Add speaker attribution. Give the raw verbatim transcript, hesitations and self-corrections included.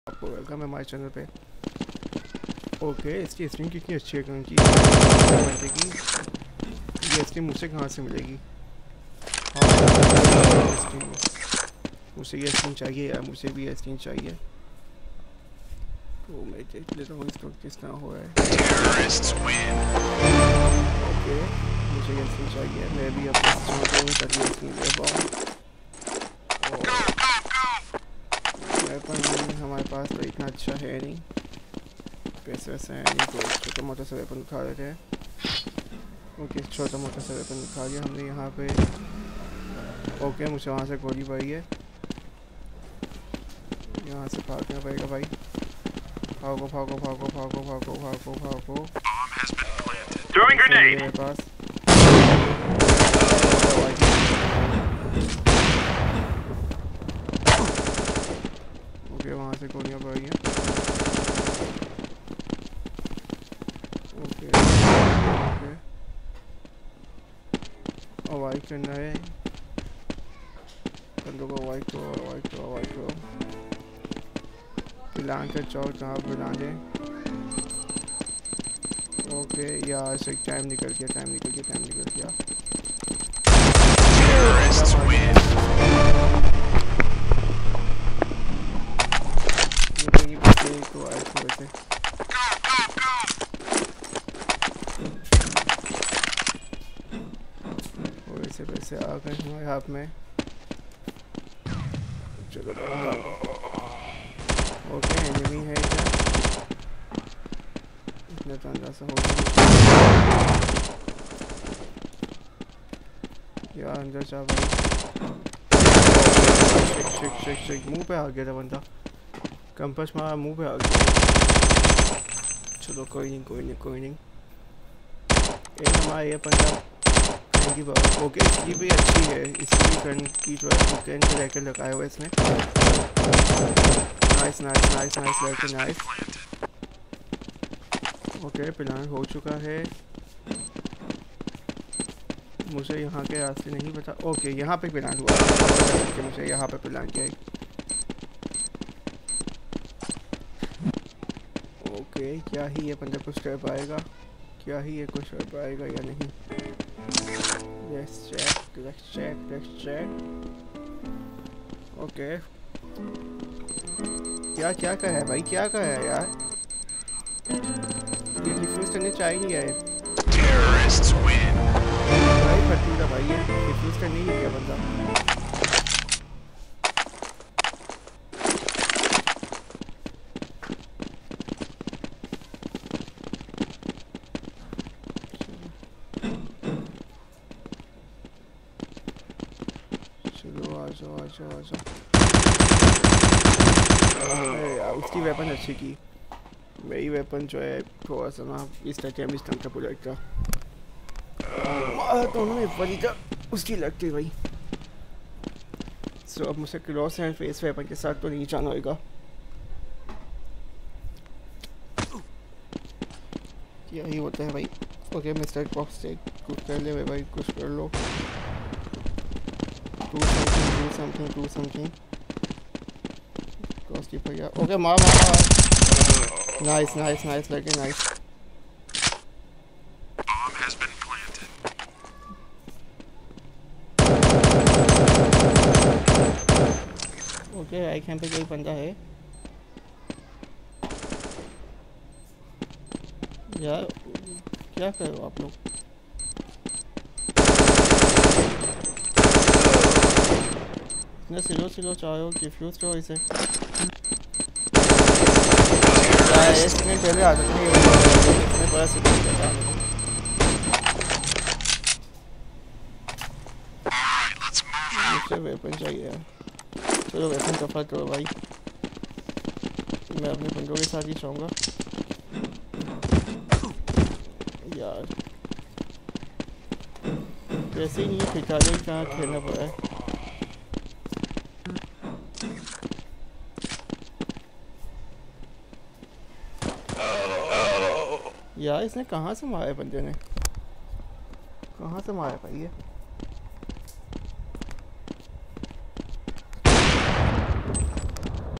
Speaker 1: आपको वेलकम है हमारे चैनल पे। ओके, इसकी स्ट्रिंग कितनी अच्छी है क्योंकि की ये स्ट्रिंग मुझसे कहाँ से मिलेगी? हाँ, मुझे ये स्ट्रिंग चाहिए यार, मुझे भी ये स्ट्रिंग चाहिए। तो मैं देख लेता हूँ इसको किस तरह हो रहा है। ओके, मुझे ये स्ट्रिंग चाहिए, मैं भी अपने स्ट्रिंग को ताकि स्ट्रिंग ले पाऊँ। वेपन हमारे पास तो इतना अच्छा है नहीं, पैसे वैसे है नहीं, तो छोटा मोटा सा वेपन उठा लेते हैं। ओके, छोटा मोटा सा वेपन उठा लिया हमने यहाँ पे। ओके, मुझे वहाँ से गोली पड़ी है, यहाँ से भागना पड़ेगा भाई। भागो भागो भागो भागो भागो भागो भागो। मेरे पास ओके, वहाँ से गोलियाँ पड़ी हैं। ओके ओके, अवॉइड करना है बंदों को, अवॉइड करो अवॉइड करो अवॉइड करो। पिलान के चौक कहाँ पिलान दे। ओके यार, से टाइम निकल गया टाइम निकल गया टाइम निकल गया। तो वैसे वैसे वैसे आ गए हमारे हाथ में। चलो ओके, एनिमी है क्या? इतना तो अंदाजा हो गया यार, अंदर जा भाई। शेक शेक शेक शेक, मुंह पे आ गया था बंदा, कंपास मारा मुंह पे आ गया। चलो कोई नहीं कोई नहीं कोई नहीं। एक हमारा ये बंदा की बात। ओके, इसकी भी अच्छी है, इसकी भी गन की जो है कैन से रैकेट लगाया हुआ है इसने। नाइस नाइस नाइस नाइस लड़के नाइस। ओके, प्लान हो चुका है, मुझे यहाँ के रास्ते नहीं पता। ओके, यहाँ पे प्लान हुआ कि मुझे यहाँ पे प्लान किया है। ओके, क्या ही ये बंदा कुछ कर पाएगा, क्या ही ये कुछ कर पाएगा या नहीं। Let's check, let's check, let's check. Okay, क्या क्या का है भाई, क्या का है यार? ये डिफ्यूज करने चाहिए है भाई, फटूला भाई, ये डिफ्यूज करने ही क्या बंदा। उसकी वेपन अच्छी की, मेरी वेपन जो है थोड़ा सा ना इस टाइम इस टाइम का प्रोजेक्ट था, दोनों में बड़ी का उसकी लगती भाई। सो अब मुझे क्रॉस एंड फेस वेपन के साथ तो नहीं जाना होगा। यही होता है भाई। ओके, मिस्टर बॉक्स से कुछ कर ले भाई, कुछ कर लो। Do something, do something, do something. Crosskeeper, yeah. Okay, मार मार मार. Nice, nice, nice, लगे nice. Bomb has been planted. Okay, I camp पे कोई बंदा है यार, क्या कर रहे हो आप लोग? इतना स्लो स्लो चाहो डिफ्यूज करो इसे। इसमें पहले आ सकते हैं, इसमें बड़ा स्लो करता है। मुझे वेपन चाहिए यार, चलो वेपन सफर करो भाई, मैं अपने बंदों के साथ ही चाहूँगा यार। वैसे ही नहीं ठिकाने कहाँ खेलना पड़ा है यार। इसने कहाँ से मारा है बंदे ने, कहाँ से मारा है भाई ये?